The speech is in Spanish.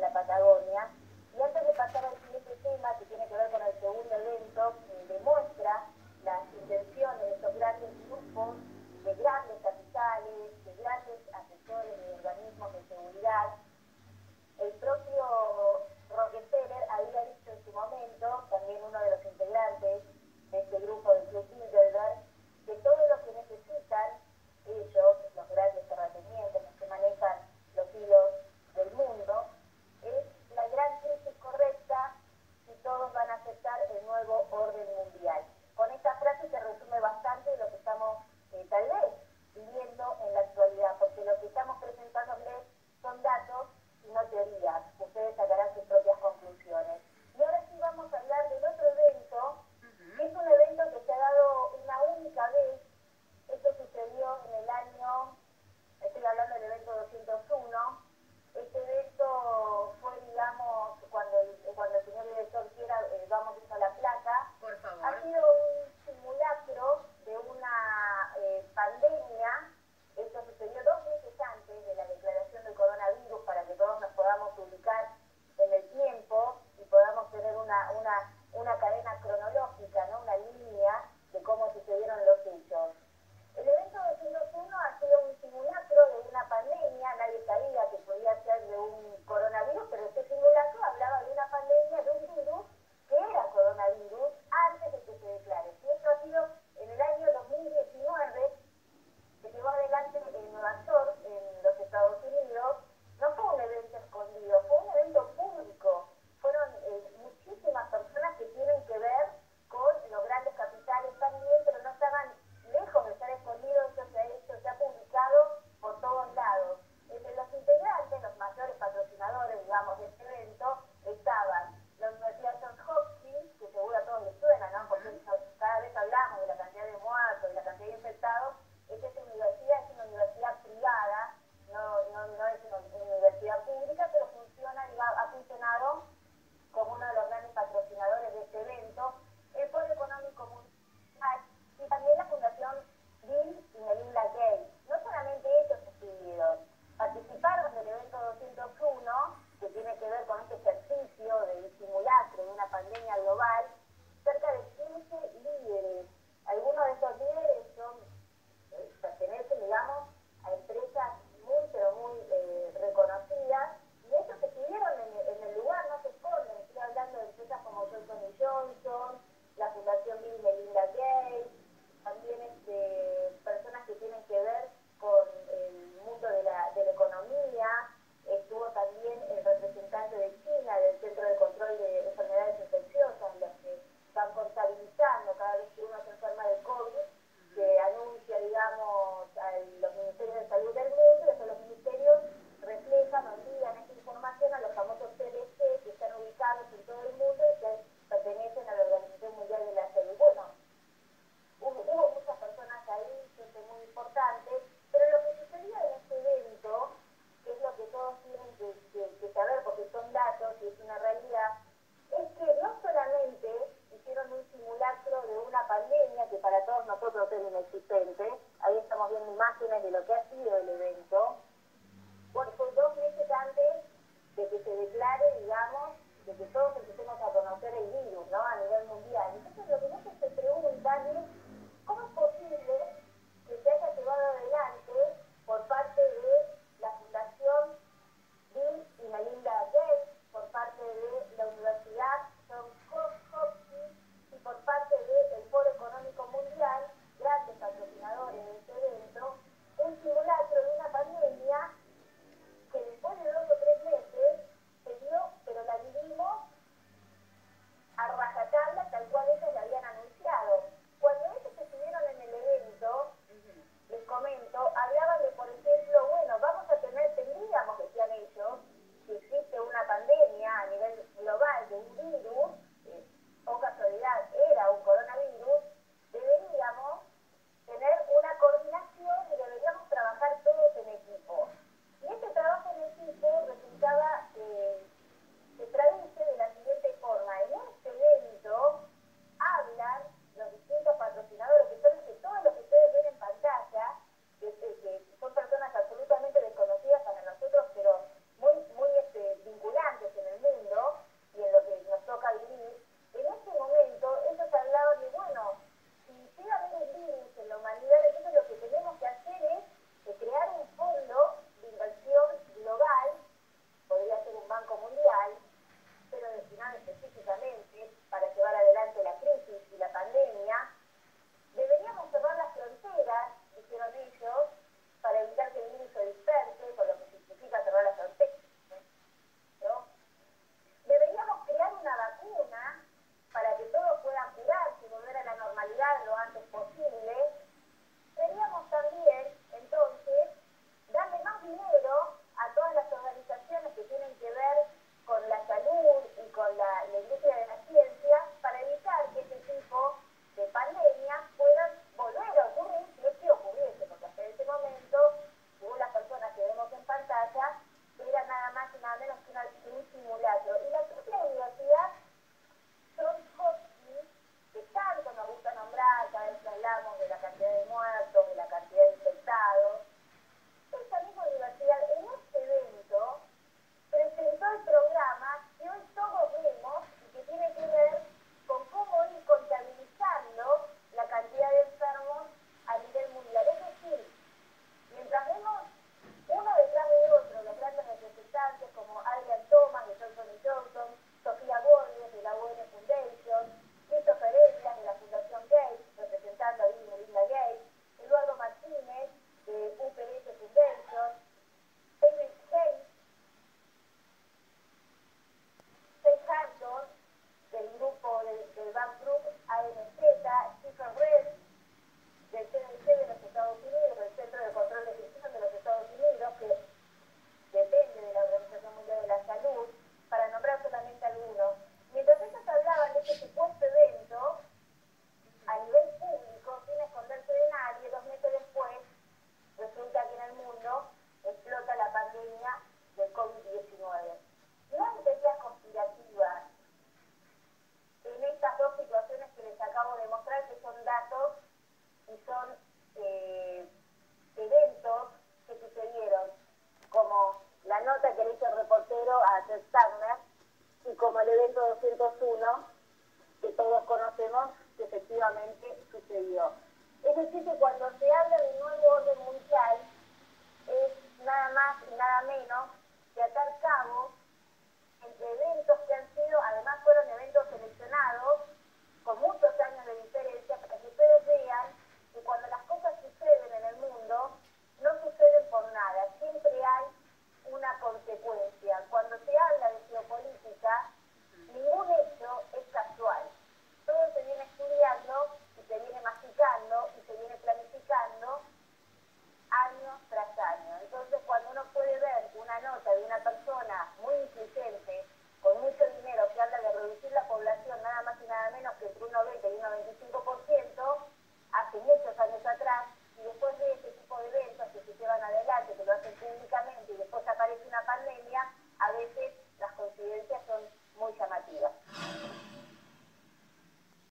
la Patagonia. Y antes de pasar al siguiente tema, que tiene que ver con el segundo evento, que demuestra las intenciones de estos grandes grupos, de grandes capitales, de grandes asesores de organismos de seguridad. El propio Rockefeller había dicho en su momento, también uno de los integrantes de este grupo del Club Bilderberg, que todo lo que necesitan ellos, los grandes terratenientes, los que manejan los hilos del mundo, es la gran crisis correcta si todos van a aceptar el nuevo orden mundial. Con esta frase se resume bastante lo que estamos tal vez viviendo en la actualidad, porque lo que estamos presentándoles son datos un simulacro. Y la propia universidad, Johns Hopkins, que tanto nos gusta nombrar, cada vez que hablamos de la cantidad de muertos, de la cantidad de infectados, esa misma universidad en este evento presentó el programa que hoy todos vemos y que tiene que ver con cómo ir contabilizando la cantidad de enfermos a nivel mundial. Es decir, mientras vemos uno detrás de otro los grandes representantes como Adrian Thomas de Johnson Johnson, Sofía Borges de la UN Foundation, Christopher Elias de la Fundación Gates, representando a Bill y Melinda Gates, Eduardo Martínez de UPS Foundation, David Hayes, Faith Hampton del grupo del Bank Group AMZ, Stephen Red del CDC de los Estados Unidos, del Centro de Control de Gestión de los Estados Unidos, que depende de la Organización Mundial de la Salud, para nombrar solamente algunos. Mientras ellos hablaban de este supuesto evento, a nivel público, sin esconderse de nadie, 2 meses después, resulta que en el mundo explota la pandemia del COVID-19. No hay teorías conspirativas en estas dos situaciones que les acabo de mostrar, que son datos y son eventos que sucedieron, como la nota que le hizo el reportero a Ted Turner y como el evento 201 que todos conocemos que efectivamente sucedió. Es decir, que cuando se habla de un nuevo orden mundial es nada más y nada menos que atar cabos